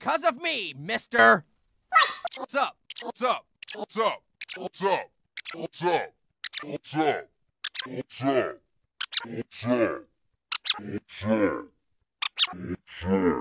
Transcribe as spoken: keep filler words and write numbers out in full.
because of me, mister. What's up? What's up? What's up? What's up? What's up? What's up? What's up? What's up? What's up? What's up?